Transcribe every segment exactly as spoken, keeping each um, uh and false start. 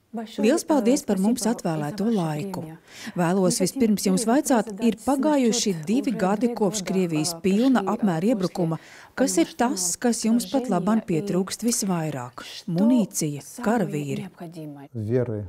Liels paldies par mums atvēlēto laiku. Vēlos vispirms jums vaicāt, ir pagājuši divi gadi kopš Krievijas pilna apmēra iebrukuma. Kas ir tas, kas jums pat labam pietrūkst visvairāk? Munīcija, karavīri. Веры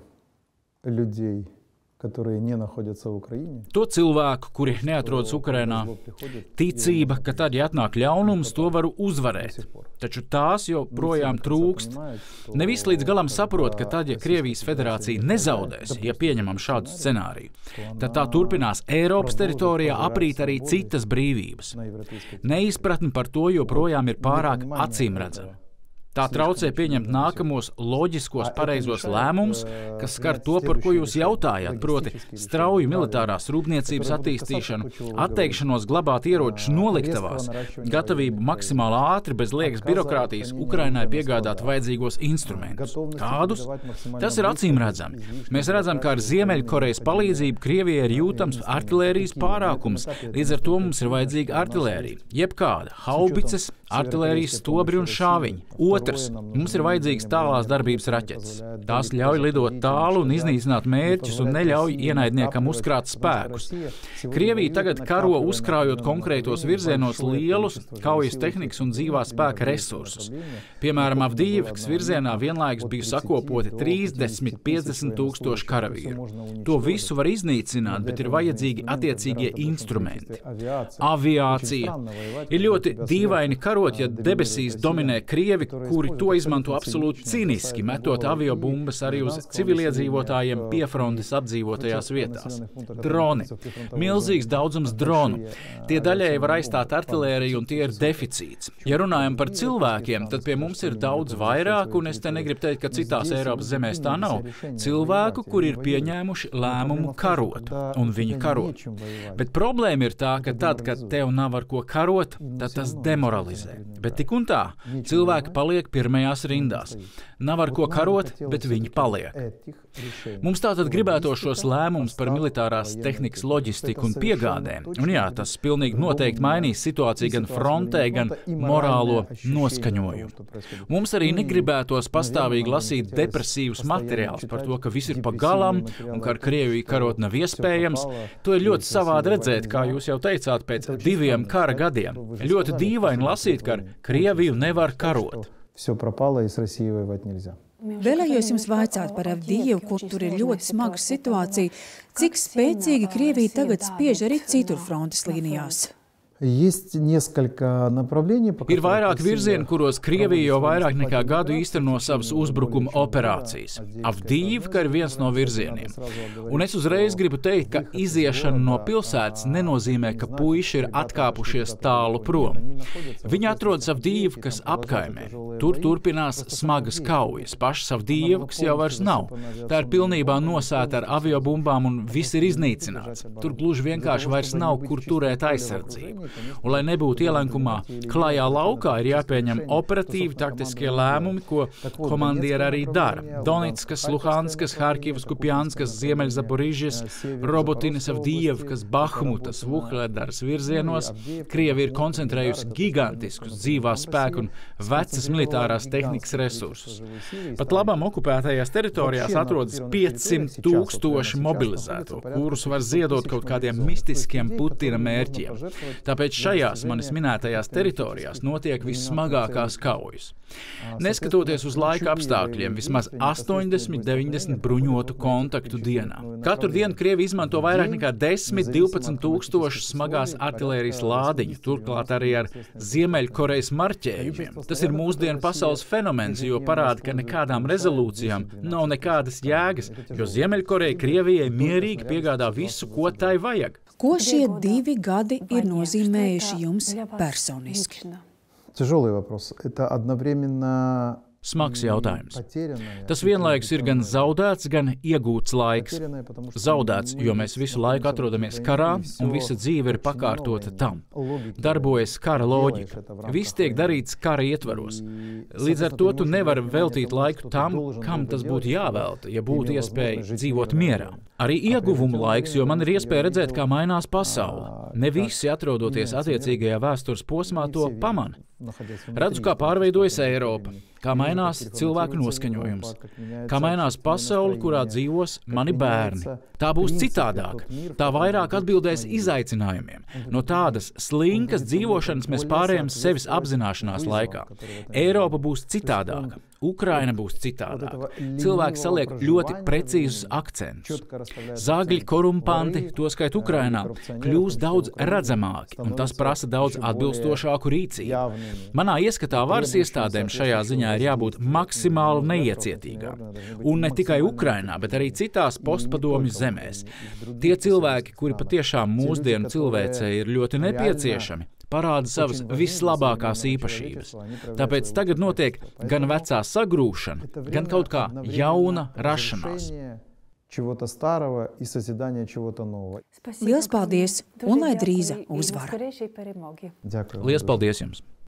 людей, которые не находятся в Украине. To cilvēku, kuri neatrodas Ukrainā, ticība, ka tad, ja atnāk ļaunums, to varu uzvarēt. Taču tās joprojām trūkst. Nevis līdz galam saprot, ka tad, ja Krievijas federācija nezaudēs, ja pieņemam šādu scenāriju, tad tā turpinās Eiropas teritorijā aprīt arī citas brīvības. Neizpratni par to joprojām ir pārāk acīmredzama. Tā traucē pieņemt nākamos loģiskos pareizos lēmumus, kas skar to, par ko jūs jautājāt, proti strauju militārās rūpniecības attīstīšanu, atteikšanos glabāt ieročus noliktavās, gatavību maksimāli ātri bez liekas birokrātijas Ukrainai piegādāt vajadzīgos instrumentus. Kādus? Tas ir acīmredzami. Mēs redzam, ka ar Ziemeļkorejas palīdzību Krievijai ir jūtams artilērijas pārākums, līdz ar to mums ir vajadzīga artilērija, jebkāda, haubices, artilērijas stobri un šāviņi. Otrs, mums ir vajadzīgs tālās darbības raķetes. Tās ļauj lidot tālu un iznīcināt mērķus un neļauj ienaidniekam uzkrāt spēkus. Krievija tagad karo uzkrājot konkrētos virzienos lielus kaujas tehnikas un dzīvā spēka resursus. Piemēram, Avdijivkas virzienā vienlaikus bija sakopoti trīsdesmit līdz piecdesmit tūkstoši karavīru. To visu var iznīcināt, bet ir vajadzīgi attiecīgie instrumenti. Aviācija. Ir ļoti dīvaini karot, ja debesīs dominē Krievi, kuri to izmanto absolūti cīniski, metot aviobumbas arī uz civiliedzīvotājiem piefrontes apdzīvotajās vietās. Droni. Milzīgs daudzums dronu. Tie daļēji var aizstāt artilēriju un tie ir deficīts. Ja runājam par cilvēkiem, tad pie mums ir daudz vairāk, un es te negribu teikt, ka citās Eiropas zemēs tā nav. Cilvēku, kuri ir pieņēmuši lēmumu karot, un viņi karot. Bet problēma ir tā, ka tad, kad tev nav ar ko karot, tad tas demoralizē. Bet tik un tā, cilvēki paliek pirmajās rindās. Nav ar ko karot, bet viņi paliek. Mums tātad gribēto šos lēmumus par militārās tehnikas loģistiku un piegādēm. Un jā, tas pilnīgi noteikti mainīs situāciju gan frontē, gan morālo noskaņojumu. Mums arī negribētos pastāvīgi lasīt depresīvus materiālus par to, ka viss ir pa galam un ka ar Krieviju karot nav iespējams. To ir ļoti savādi redzēt, kā jūs jau teicāt, pēc diviem kara gadiem. Ļoti dīvaini lasīt, ka ar Krieviju nevar karot. Все пропало, и с Россией воевать нельзя. Vēlējos jums vaicāt par Avdijivu, kur tur ir ļoti smaga situācija. Cik spēcīgi Krievija tagad spiež arī citur frontes līnijās? Есть несколько направлений, Ir vairāk virzieni, kuros Krievija jau vairāk nekā gadu īsteno savas uzbrukuma operācijas. Avdijivka ir viens no virzieniem. Un es uzreiz gribu teikt, ka iziešana no pilsētas nenozīmē, ka puiši ir atkāpušies tālu prom. Viņi atrodas Avdijivkas apkaimē. Tur turpinās smagas kaujas. Pašas Avdijivkas jau vairs nav. Tā ir pilnībā nosēta ar aviobumbām un viss ir iznīcināts. Tur gluži vienkārši vairs nav, kur turēt aizsardzību. Un, lai nebūtu ielenkumā klajā laukā, ir jāpieņem operatīvi taktiskie lēmumi, ko komandieri arī dara. Donetskas, Luhanskas, Harkivas, Kupjanskas, Ziemeļzaporižas, Robotinas, Avdijivkas, Bahmutas, Vuhledaras virzienos Krievi ir koncentrējusi gigantiskus dzīvās spēku un vecas militārās tehnikas resursus. Pat labam okupētajās teritorijās atrodas piecsimt tūkstoši mobilizēto, kurus var ziedot kaut kādiem mistiskiem Putina mērķiem. Tāpēc šajās manis minētajās teritorijās notiek vissmagākās kaujas. Neskatoties uz laika apstākļiem, vismaz astoņdesmit līdz deviņdesmit bruņotu kontaktu dienā. Katru dienu Krievi izmanto vairāk nekā desmit līdz divpadsmit tūkstoši smagās artilērijas lādiņu, turklāt arī ar Ziemeļkorejas marķējumiem. Tas ir mūsdienu pasaules fenomens, jo parāda, ka nekādām rezolūcijām nav nekādas jēgas, jo Ziemeļkoreja Krievijai mierīgi piegādā visu, ko tai vajag. Ko šie divi gadi ir nozīmējuši jums personiski? Тяжелый вопрос. Это одновременно Smags jautājums. Tas vienlaikus ir gan zaudēts, gan iegūts laiks. Zaudēts, jo mēs visu laiku atrodamies karā, un visa dzīve ir pakārtota tam. Darbojas kara loģika. Viss tiek darīts kara ietvaros. Līdz ar to tu nevari veltīt laiku tam, kam tas būtu jāvelta, ja būtu iespēja dzīvot mierā. Arī ieguvumu laiks, jo man ir iespēja redzēt, kā mainās pasaule. Ne visi, atrodoties attiecīgajā vēstures posmā, to pamana. Redzu, kā pārveidojas Eiropa, kā mainās cilvēku noskaņojums, kā mainās pasaule, kurā dzīvos mani bērni. Tā būs citādāka. Tā vairāk atbildēs izaicinājumiem. No tādas slinkas dzīvošanas mēs pārējām sevis apzināšanās laikā. Eiropa būs citādāka. Ukraina būs citādāka. Cilvēki saliek ļoti precīzus akcentus. Zagļi, korumpanti, to skait Ukrainā, kļūs daudz redzamāki, un tas prasa daudz atbilstošāku rīcību. Manā ieskatā varas iestādēm šajā ziņā ir jābūt maksimāli neiecietīgām. Un ne tikai Ukrainā, bet arī citās postpadomju zemēs. Tie cilvēki, kuri patiešām mūsdienu cilvēcei ir ļoti nepieciešami, parāda savas vislabākās īpašības. Tāpēc tagad notiek gan vecā sagrūšana, gan kaut kā jauna rašanās. Liels paldies un lai drīza uzvara! Liels paldies jums!